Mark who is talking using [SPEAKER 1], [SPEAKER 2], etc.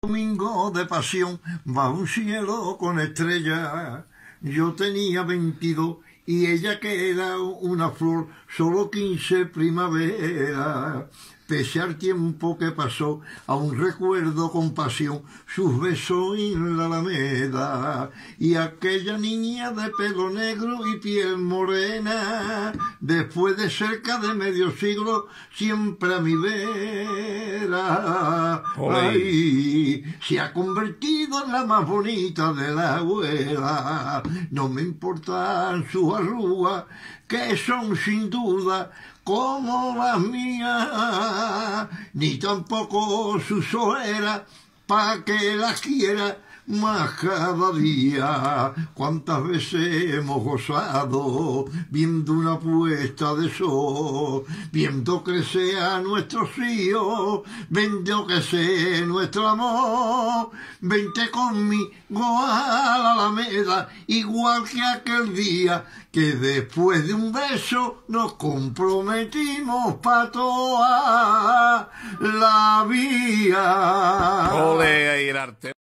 [SPEAKER 1] Domingo de pasión, va un cielo con estrellas. Yo tenía 22 y ella que era una flor, solo 15 primavera. Pese al tiempo que pasó, aún recuerdo con pasión sus besos en la alameda. Y aquella niña de pelo negro y piel morena, después de cerca de medio siglo, siempre a mi vera. Ay, se ha convertido en la más bonita de la abuela. No me importan sus arrugas, que son sin duda como las mías, ni tampoco sus ojeras, pa' que las quiera más cada día. Cuántas veces hemos gozado viendo una puesta de sol, viendo crecer a nuestros hijos, viendo crecer nuestro amor. Vente conmigo a la Alameda, igual que aquel día que después de un beso nos comprometimos pa' toda la vida.
[SPEAKER 2] Ole, Irarte.